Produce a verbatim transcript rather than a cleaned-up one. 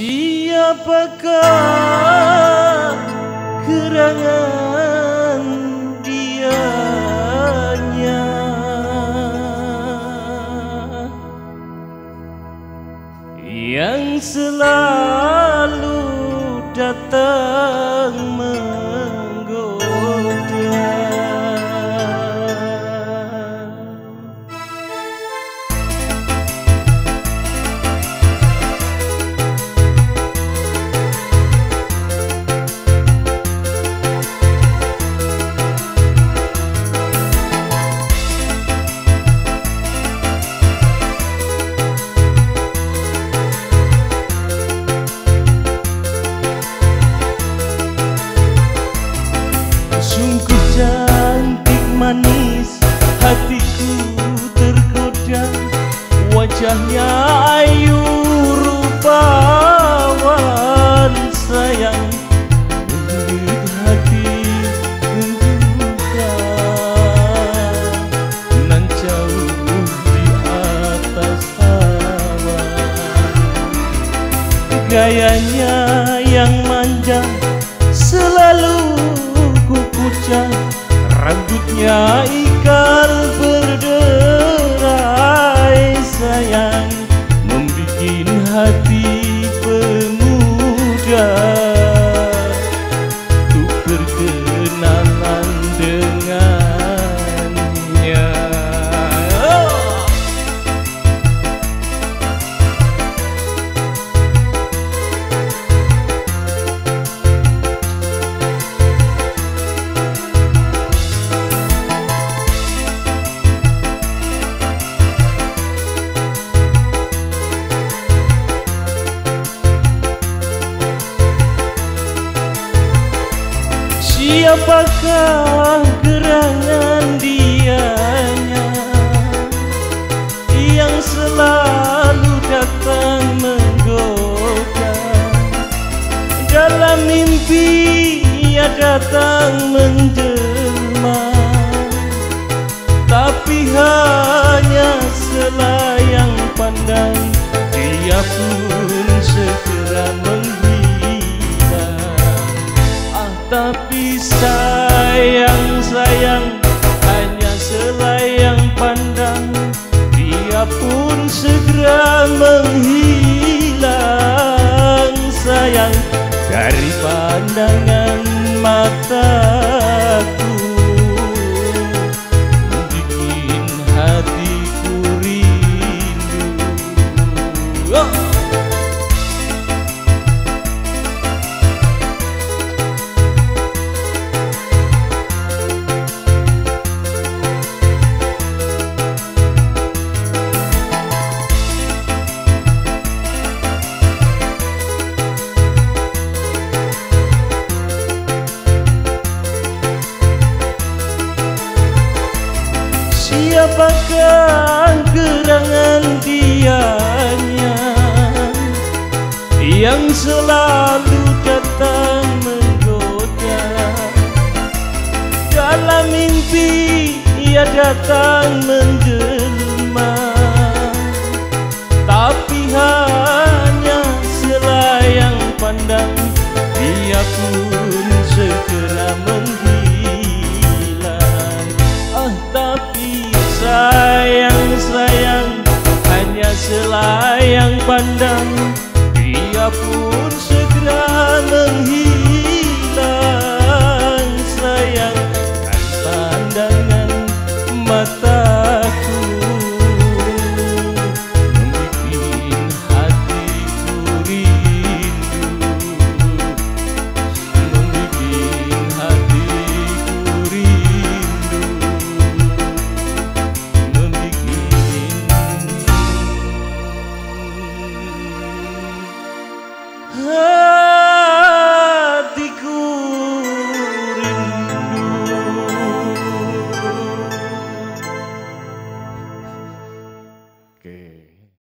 Siapakah gerangan dianya yang selalu datang menggoda? Sungguh cantik manis, hatiku tergoda. Wajahnya ayu rupawan, sayang membuat hati menggugat. Nan jauh di atas awan, gayanya yang manja selalu pucat, rambutnya ikal berderai, sayang membikin hati pemuda untuk berkenalan dengannya. Siapakah gerangan dianya yang selalu datang menggoda? Dalam mimpi ia datang menjelma, tapi hanya selayang pandang, dia pun segera menghilang. Ah, tapi sayang, sayang, hanya selayang pandang, dia pun segera menghilang, sayang, dari pandangan mataku, bikin hatiku rindu. Oh! Siapakah gerangan dianya yang selalu datang menggoda? Dalam mimpi ia datang menjelma, tapi hanya selayang pandang, dia pun segera menghilang. Ah, tapi sayang, sayang, hanya selayang pandang, dia pun segera menghilang, sayang, dari pandangan mataku, membikin hatiku rindu, membikin hatiku rindu, membikin